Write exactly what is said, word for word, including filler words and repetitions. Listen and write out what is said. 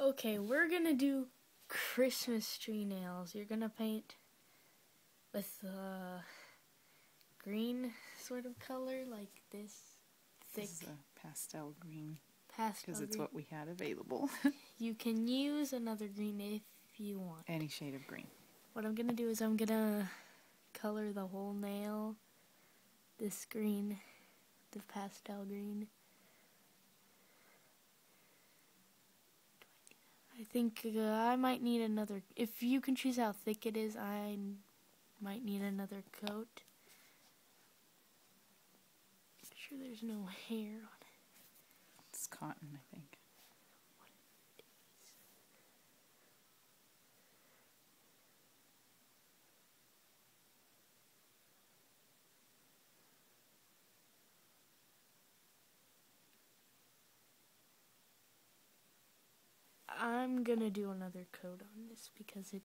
Okay, we're gonna do Christmas tree nails. You're gonna paint with a green sort of color, like this thick This is a pastel green, pastel because it's green. what we had available. You can use another green if you want. Any shade of green. What I'm gonna do is I'm gonna color the whole nail this green, the pastel green. I think uh, I might need another, if you can choose how thick it is, I might need another coat. Make sure there's no hair on it. It's cotton, I think. I'm gonna do another coat on this because it